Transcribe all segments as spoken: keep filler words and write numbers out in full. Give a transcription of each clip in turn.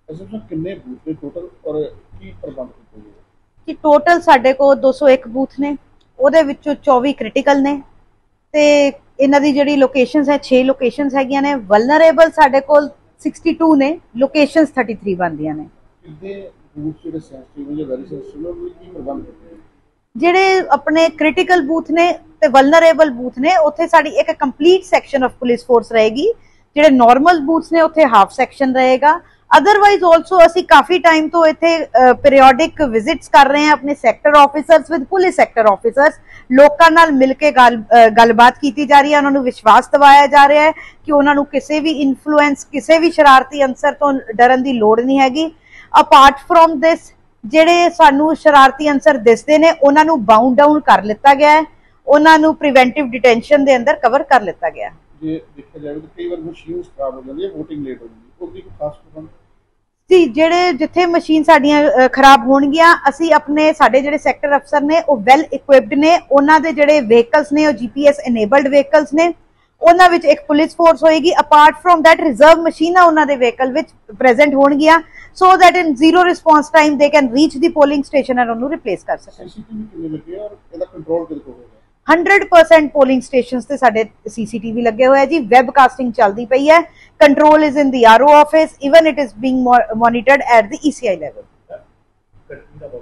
कितने बूथ ने टोटल और की प्रबंध किए गए कि टोटल साढ़े को दो सौ एक बूथ ने ਉਹਦੇ ਵਿੱਚੋਂ चौबीस क्रिटिकल ने ਤੇ ਇਹਨਾਂ ਦੀ ਜਿਹੜੀ ਲੋਕੇਸ਼ਨਸ ਹੈ छह ਲੋਕੇਸ਼ਨਸ ਹੈਗੀਆਂ ਨੇ ਵਲਨਰੇਬਲ ਸਾਡੇ ਕੋਲ बासठ ਨੇ ਲੋਕੇਸ਼ਨਸ तैंतीस ਬਣਦੀਆਂ ਨੇ कितने बूथ ਜਿਹੜੇ ਸੈਂਸਿਟਿਵ ਜਾਂ ਵੈਰੀ ਸੈਂਸਿਟਿਵ ਉਹ ਕੀ ਪ੍ਰਬੰਧ ਕੀਤੇ ਜਿਹੜੇ ਆਪਣੇ ਕ੍ਰਿਟੀਕਲ ਬੂਥ ਨੇ ਤੇ ਵਲਨਰੇਬਲ ਬੂਥ ਨੇ ਉੱਥੇ ਸਾਡੀ ਇੱਕ complete section of police force ਰਹੇਗੀ ਜਿਹੜੇ ਨਾਰਮਲ ਬੂਥਸ ਨੇ ਉੱਥੇ ਹਾਫ ਸੈਕਸ਼ਨ ਰਹੇਗਾ अदरवाइज ऑल्सो असी काफी टाइम तो इतने पीरियोडिक विजिट्स कर रहे हैं अपने sector officers with police sector officers लोगों नाल मिलके गल गलबात की जा रही है उन्होंने विश्वास दिवाया जा रहा है कि उन्होंने किसी भी इन्फ्लुएंस किसी भी शरारती अंसर तो डरन की लोड़ नहीं हैगी अपार्ट फ्रॉम दिस ਜਿਹੜੇ ਸਾਨੂੰ शरारती अंसर दिसते ने उन्होंने बाउंड डाउन कर लिता गया है उन्होंने प्रिवेंटिव डिटेंशन के अंदर कवर कर लिता गया ਜੇ ਦੇਖਿਆ ਜਾਵੇ ਤਾਂ ਕਈ ਵਾਰ ਮਸ਼ੀਨਸ ਖਰਾਬ ਹੋ ਜਾਂਦੀ ਹੈ VOTING ਲੇਟ ਹੋ ਜਾਂਦੀ ਉਹਦੀ ਕੋਈ ਖਾਸ ਪ੍ਰਬੰਧ जी ਜਿਹੜੇ ਜਿੱਥੇ ਮਸ਼ੀਨ ਸਾਡੀਆਂ ਖਰਾਬ ਹੋਣਗੀਆਂ ਅਸੀਂ ਆਪਣੇ ਸਾਡੇ ਜਿਹੜੇ ਸੈਕਟਰ ਅਫਸਰ ਨੇ ਉਹ ਵੈਲ ਇਕੁਇਪਡ ਨੇ ਉਹਨਾਂ ਦੇ ਜਿਹੜੇ ਵਹੀਕਲਸ ਨੇ ਉਹ ਜੀਪੀਐਸ ਇਨੇਬਲਡ ਵਹੀਕਲਸ ਨੇ ਉਹਨਾਂ ਵਿੱਚ ਇੱਕ ਪੁਲਿਸ ਫੋਰਸ ਹੋਏਗੀ ਅਪਾਰਟ ਫਰਮ ਦੈਟ ਰਿਜ਼ਰਵ ਮਸ਼ੀਨਾਂ ਉਹਨਾਂ ਦੇ ਵਹੀਕਲ ਵਿੱਚ ਪ੍ਰੈਜ਼ੈਂਟ ਹੋਣਗੀਆਂ so that in zero response time they can reach the polling station and ਉਹਨੂੰ ਰਿਪਲੇਸ ਕਰ ਸਕਣ ਸੀਸੀਟੀਵੀ ਕਿੰਨੇ ਲੱਗੇ ਔਰ ਇਹਦਾ ਕੰਟਰੋਲ ਕਿਹਦੇ ਕੋਲ ਹੋਏਗਾ हंड्रेड परसेंट पोलिंग स्टेशन से साढ़े सीसीटीवी लगे हुए हैं जी वेबकास्टिंग चलती पई है control is in the RO office even it is being monitored at the ECI level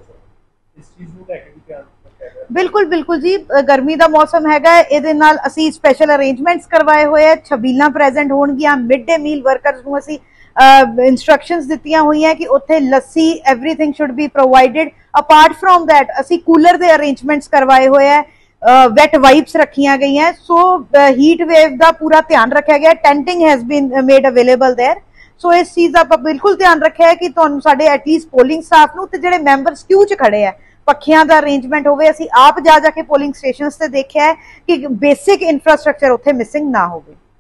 बिल्कुल बिल्कुल जी गर्मी का मौसम हैगा इहदे नाल असी स्पेशल अरेंजमेंट्स करवाए हुए हैं छबीलां प्रेजेंट होणगियां मिड डे मील वर्कर्स नूं असी इंस्ट्रक्शंस दित्तियां हुई हैं कि उत्थे lassi everything should be provided apart from that असी कूलर दे अरेंजमेंट्स करवाए हुए हैं वैट वाइप्स रखिया गई हैं सो हीट वेव का पूरा ध्यान रखा गया tenting has been made available there so इस चीज़ का बिल्कुल ध्यान रखा है कि तुहानूं साडे एटलीस्ट पोलिंग स्टाफ नूं ते जिहड़े मैंबर क्यू च खड़े हैं पखियां का अरेंजमेंट होवे असीं आप जा जाके पोलिंग स्टेशनस ते देखिया है कि बेसिक इंफ्रास्ट्रक्चर उत्थे मिसिंग ना होवे।